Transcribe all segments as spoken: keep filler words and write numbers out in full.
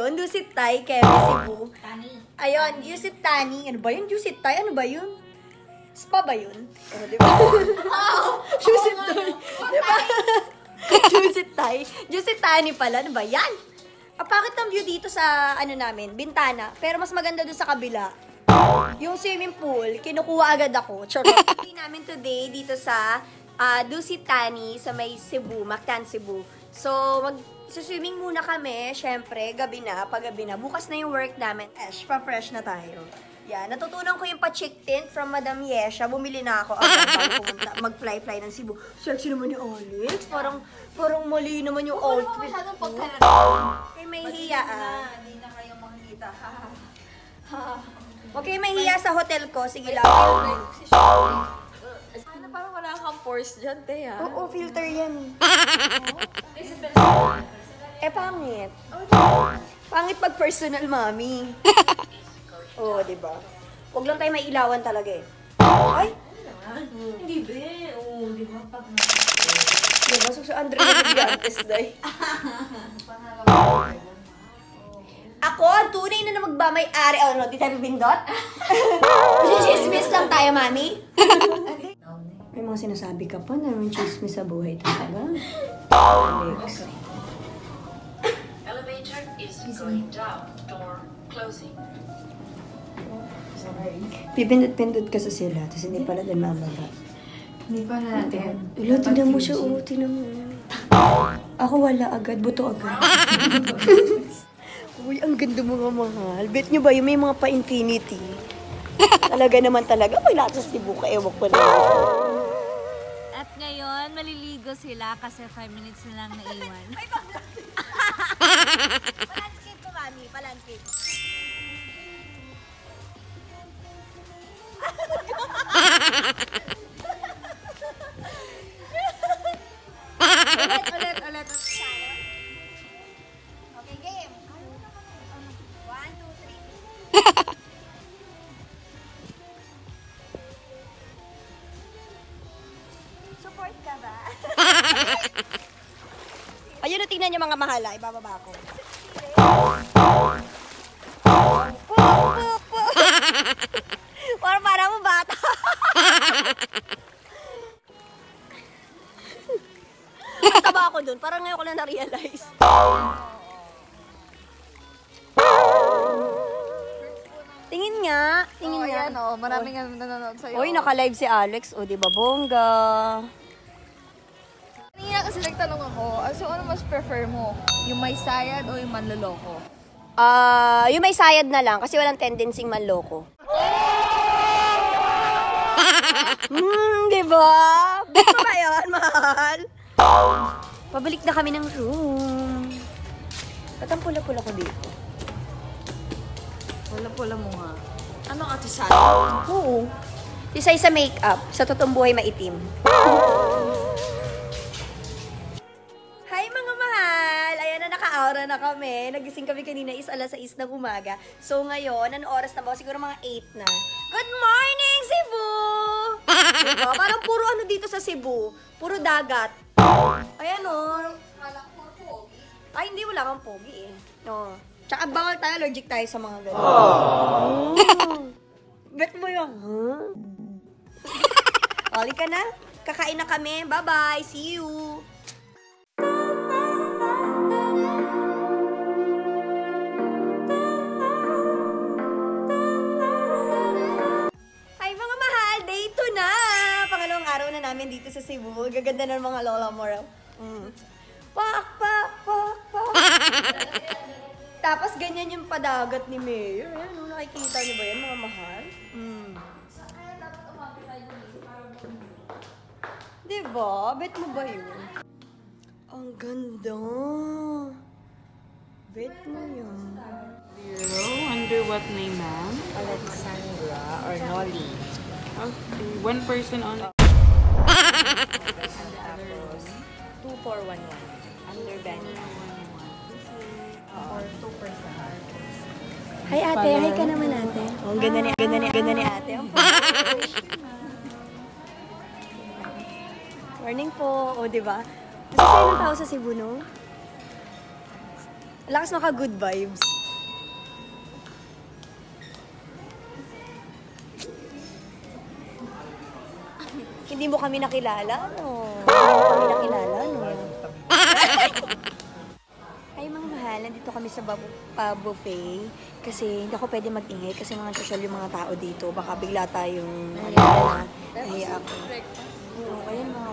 ngayon, Dusit Thai, Kemi Cebu. Tani. Ayun, Dusit Tani. Ano ba yun? Dusit Thai? Ano ba yun? Spa ba yun? Oh, di ba? Dusit Thai. Di ba? Dusit Thai. Dusit Tani pala. Ano ba yan? Ang pakit ng view dito sa, ano namin, bintana. Pero mas maganda doon sa kabila. Yung swimming pool, kinukuha agad ako. Charot. Hindi namin today dito sa uh, Dusit Thani sa may Cebu, Mactan, Cebu. So, mag-swimming muna kami. Syempre, gabi na, paggabi na. Bukas na yung work namin. Fresh, pa-fresh na tayo. Yan, natutunan ko yung pa-chick tint from Madam Yesha. Bumili na ako agad bago pumunta, mag-fly-fly ng Cebu. Sexy naman ni Alex. Parang, parang mali naman yung outfit. Masyadong pagkaraan. Kaya may hiya ah. Hindi na kayo makikita. Okay, may hiya sa hotel ko. Sige lang. Sana parang wala kang pores dyan, te, ha? Oo, filter yan. Eh, pangit. Pangit pag personal, mami. Oo, oh, diba? Huwag lang tayo may ilawan talaga eh. Ay! Hindi, be. Oo, di ba? Pag na... Diba? So, si Andre na nag-antes, day. Ako, ang tunay na na magmamay-ari. Oh, no? Di tayo bindot? Chismis lang tayo, mami. May mga sinasabi ka pa na yung chismis sa buhay talaga. Alex. Elevator is going down. Door closing. Pipindot-pindot ka sa sila, tapos hindi pala din mamaba. Hindi pa natin. Ulo, tingnan mo siya, oo, tingnan mo. Ako wala agad, buto agad. Uy, ang ganda mga mahal. Bet nyo ba, yung may mga pa-infinity? Talaga naman talaga, may lahat sa Cebu ka, ewan ko na. At ngayon, maliligo sila kasi five minutes nilang naiwan. Palandscape ko, mami, palandscape. ulit, ulit, ulit. Okay, game. One, two, three. Support ka ba? Ayun, tingnan niyo mga mahala. Ibababa ko. Parang parang mo bata. Mataba ako dun. Parang ngayon ko lang na-realize. Tingin nga. Tingin Oh, nga. ayan, oh. Maraming oh. nanonood sa'yo. Uy, naka-live si Alex. O, di ba bongga? Kanina kasi nagtanong ako, ah, so ano mas prefer mo? Yung may sayad o yung manloloko? Ah, uh, yung may sayad na lang kasi walang tendency manloko. Hmm, di ba? Gusto ba yun, mahal? Pabalik na kami ng room. Ba't ang pula-pula ko dito? Wala-pula mo nga. Ano ka tisay? Oo. Tisay sa makeup, sa totoong buhay maitim. Hi mga mahal! Ayan na, naka-aura na kami. Nagising kami kanina is alas sais ng umaga. So ngayon, anong oras na ba? Siguro mga eight na. Good morning, Cebu! Diba? Parang puro ano dito sa Cebu. Puro dagat. Ayan o. Ay, hindi, wala kang pogi eh. No. Tsaka bawal tayo, allergic tayo sa mga ganun. Oh. Bet mo yun, huh? Oli ka na. Kakain na kami. Bye-bye. See you. Hi mga mahal. Day two na. Pangalawang araw na namin dito sa Cebu. Gaganda ng mga lola mo. Mm. Pak, pak, pak, pak. Tapos ganyan yung padagat ni Mayor. Ayan, nakikita niyo ba yan mga mahal? Mm. Diba? Bet mo ba yun? Ang ganda. Bet mo yun. Zero, under what name, ma'am? Alexandra or Nolly. Okay, one person on. two four one one. Under Benny. Or two percent. Hi ate, hi ka naman ate. Oh, ang ganda ni, ganda ni, ganda ni ate. Morning po. O, di ba? Kasi sa'yo ng tao sa Cebu, no? Lakas maka good vibes. Hindi mo kami nakilala, no? Hindi mo kami nakilala, no? Ay, mga mahal, nandito kami sa babu- pa buffet. Kasi hindi ako pwede mag-ingay kasi mga social yung mga tao dito. Baka bigla tayong, ano na, nahiya ako. Oo, ayan mga...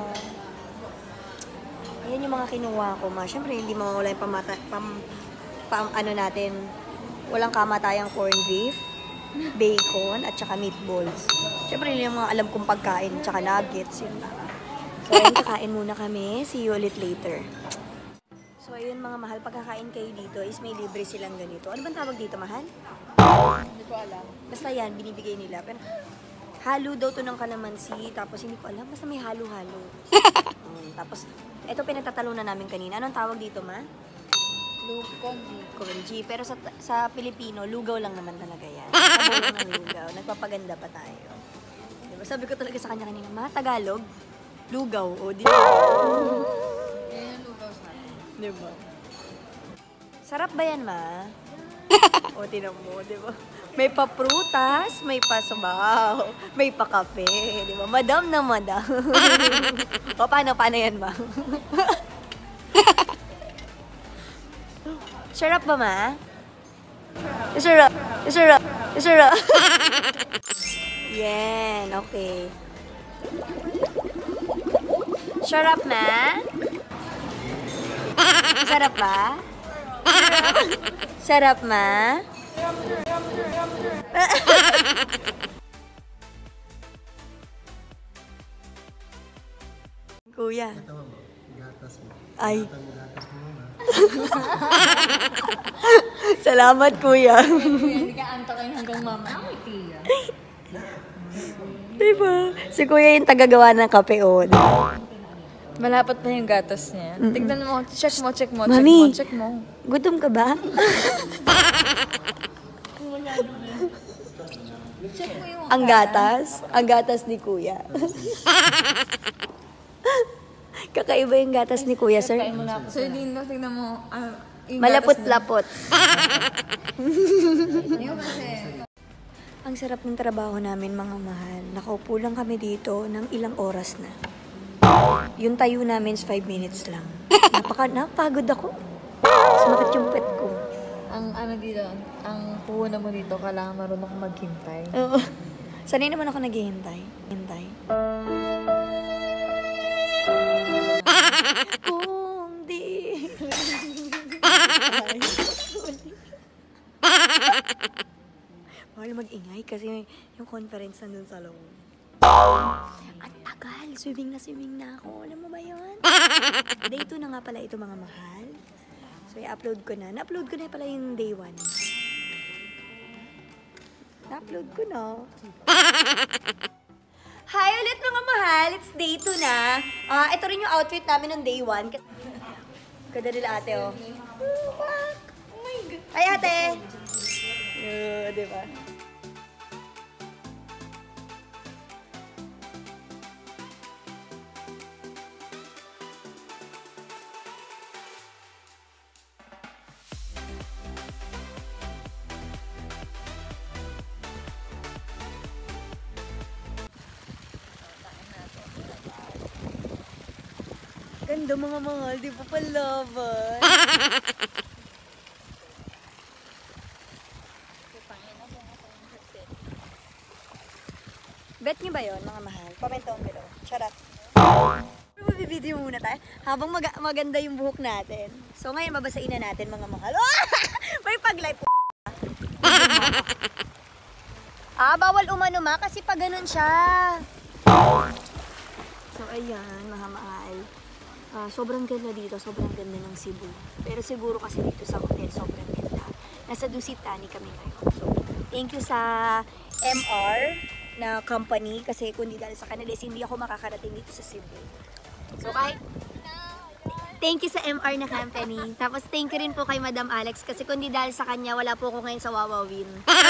Ayan yung mga kinuha ko, ma. Siyempre, hindi mawala yung pamata... Pam, pam, ano natin, walang kamatayang corned beef, bacon, at saka meatballs. Siyempre, yun yung mga alam kong pagkain, tsaka nuggets, yun lang. So, ayun, kakain muna kami. See you ulit later. So, ayun mga mahal, pagkakain kayo dito is may libre silang ganito. Ano bang tawag dito, mahal? Hindi ko alam. Basta yan, binibigay nila. Pero, halo daw to ng kalamansi, tapos hindi ko alam, basta may halo-halo. um, tapos, ito pinagtatalunan namin kanina. Anong tawag dito, ma? Lukonji. Konji. Pero sa sa Pilipino, lugaw lang naman talaga yan. Sabaw lang ng lugaw. Nagpapaganda pa tayo. Diba? Sabi ko talaga sa kanya kanina, ma, Tagalog, lugaw. O, di ba? Yan yung lugaw sa akin. Diba? Sarap ba yan, ma? O, tinan mo, di ba? May pa-prutas, may pa-sabaw, may pa-kape, di ba? Madam na madam. O, paano, paano yan, ma? Sarap ba, ma? Sarap. Sarap. Sarap. Yan, okay. Sarap, ma? Sarap ba? Sarap, ma? Kuya. Ay. Salamat, kuya. Hindi ka antakin hanggang mama. Ay, tiya. Diba? Si kuya yung tagagawa ng kape, o. Diba? Malapot pa yung gatas niya. Mm-mm. Tignan mo, check mo, check mo, Mami, check mo, check mo. Gutom ka ba? Check mo yung Ang gatas? Ang gatas ni kuya. Kakaiba yung gatas ni kuya, sir. Sir Lindo, tignan mo. Uh, Malapot-lapot. Yung kasi. Ang sarap ng trabaho namin, mga mahal. Nakaupo lang kami dito ng ilang oras na. Yung tayo namin is five minutes lang. Napaka, napagod ako. Sumakit yung pet ko. Ang ano dito, ang puhunan mo dito, kailangan marunong kang maghintay. Oo. Sanay naman ako naghihintay. Hintay. Kung di... Bawal mag-ingay kasi yung conference nandun sa loob. Ang tagal. Swimming na swimming na ako. Alam mo ba yun? Day two na nga pala ito, mga mahal. So, i-upload ko na. Na-upload ko na pala yung day one. Na-upload ko na. Hi ulit, mga mahal. It's day two na. Ah, ito rin yung outfit namin ng day one. Ganda nila ate, oh. Oh my God. Hi, ate. Uh, diba? Ganda, mga mahal. Di ba palaban? Bet niyo ba yun, mga mahal? Comment down below. Charot. Magbibideo muna tayo habang mag maganda yung buhok natin. So ngayon, babasain na natin, mga mahal. Oh! May pag-live po. Ah, bawal umano, ma, kasi pag ganun siya. So ayan, mga mahal. Uh, sobrang ganda dito, sobrang ganda ng Cebu. Pero siguro kasi dito sa hotel, sobrang ganda. Nasa Dusit Thani kami ngayon. So, thank you sa M R na company kasi kundi dahil sa kanila hindi ako makakarating dito sa Cebu. So, kahit thank you sa M R na company. Tapos, thank you rin po kay Madam Alex kasi kundi dahil sa kanya, wala po ako ngayon sa Wawawin.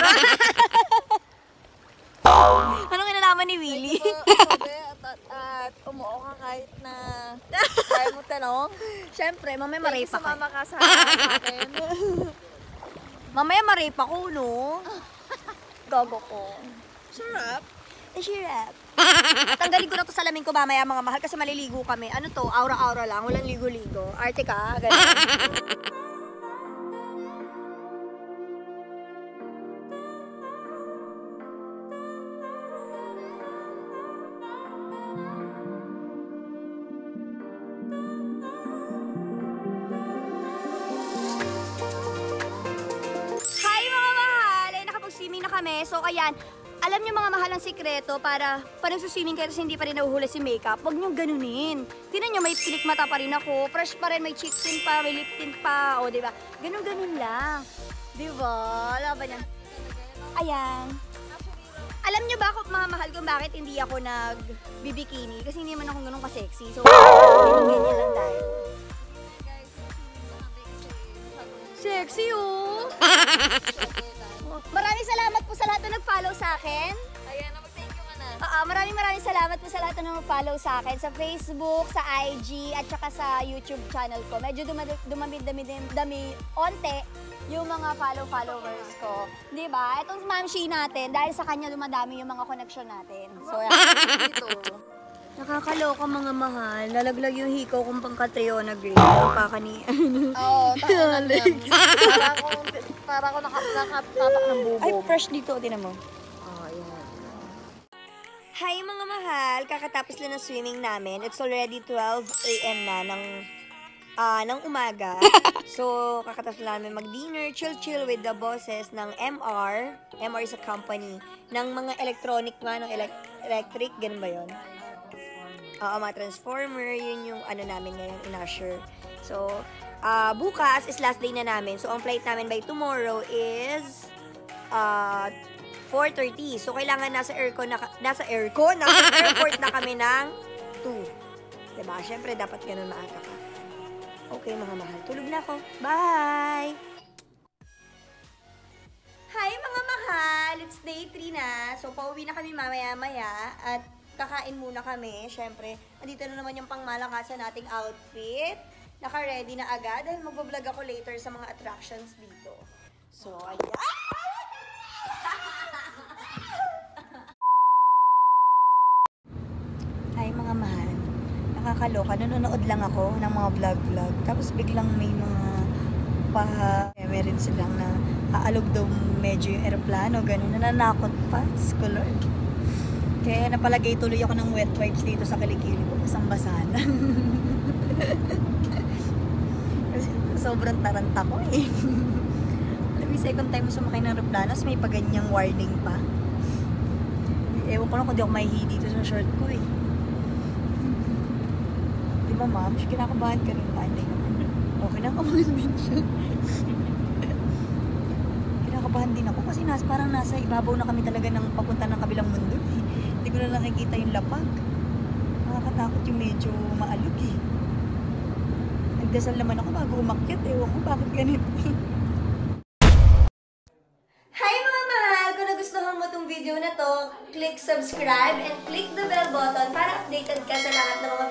Anong kinalaman ni Willie? At, at umuo ka kahit na kaya mo tanong. Siyempre, mamaya ma-rape Sa ako. mama ka sa akin. Mamaya ma-rape ako, no? Gago ko. Sarap. Hirap. Tanggalin ko na to salamin ko mamaya mga mahal kasi maliligo kami. Ano to? Aura-aura lang. Walang ligo-ligo. Arte ka. Ganun. Kami. So, ayan. Alam niyo mga mahal ang sikreto para pa nagsuswimming kayo kasi hindi pa rin nahuhuli si makeup. Huwag niyong ganunin. Tingnan niyo, may pilik mata pa rin ako. Fresh pa rin, may cheek tint pa, may lip tint pa. O, diba? Ganun-ganun lang. Diba? Wala ba niyan? Ayan. Alam niyo ba kung mga mahal kung bakit hindi ako nag-bibikini? Kasi hindi man ako ganun ka-sexy. So, ganyan lang tayo. Sexy, oh! Maraming salamat po sa lahat na nag-follow sa akin. Ayan, mag-thank you ka na. Oo, maraming maraming salamat po sa lahat na nag-follow sa akin. Sa Facebook, sa I G, at saka sa YouTube channel ko. Medyo dumami-dami, onte yung mga follow-followers ko. Diba? Itong Ma'am Shi natin, dahil sa kanya dumadami yung mga connection natin. So, yan. Dito. Nakakaloka mga mahal. Lalaglag yung hikaw kong pang Catriona Grey. Ang paka ni... Oo, taon lang. Para ako, para ako nakatapak ng bubog. Ay, fresh dito. Tinan mo. Oo, yan. Hi mga mahal! Kakatapos lang ng swimming namin. It's already twelve A M na ng, uh, ng umaga. So, kakatapos lang namin mag-dinner, chill-chill with the bosses ng M R. M R is a company ng mga electronic nga, ng elect electric. Ganun ba yun? Oo, mga transformer, yun yung ano namin ngayon in-usher. So, uh, bukas is last day na namin. So, ang flight namin by tomorrow is uh, four thirty. So, kailangan nasa aircon na, nasa aircon, nasa airport na kami ng two. Diba? Siyempre, dapat ganun maaga ka. Okay, mga mahal. Tulog na ako. Bye! Hi, mga mahal! It's day three na. So, pauwi na kami mamaya-maya. At kakain muna kami, syempre. Andito na naman yung pangmalakasan nating outfit. Naka-ready na agad dahil magbablog ako later sa mga attractions dito. So, ayan! Hi mga mahal. Nakakaloka. Nanonood lang ako ng mga vlog-vlog. Tapos biglang may mga pa... meron silang na aalog daw medyo yung aeroplano. Ganun. Nananakot pa. Lord. Kaya napalagay tuloy ako ng wet wipes dito sa kilikili ko. Basang-basahan. Kasi sobrang taranta ko eh. Alam mo, second time mo sumakay ng aeroplano, may paganyang warning pa. Ewan ko lang kung di ako mahihi dito sa short ko eh. Di ba ma'am? Kinakabahan ka rin ba? Hindi naman. Okay lang ako din siya. Kinakabahan din ako kasi nas, parang nasa ibabaw na kami talaga ng papunta ng kabilang mundo eh. Hindi ko na nakikita yung lapag. Nakakatakot yung medyo maalog eh. Nagdasal naman ako bago umakyat. Ewan ko bakit ganito. Hi mga mahal! Kung nagustuhan mo tong video na to, click subscribe and click the bell button para updated ka sa lahat ng mga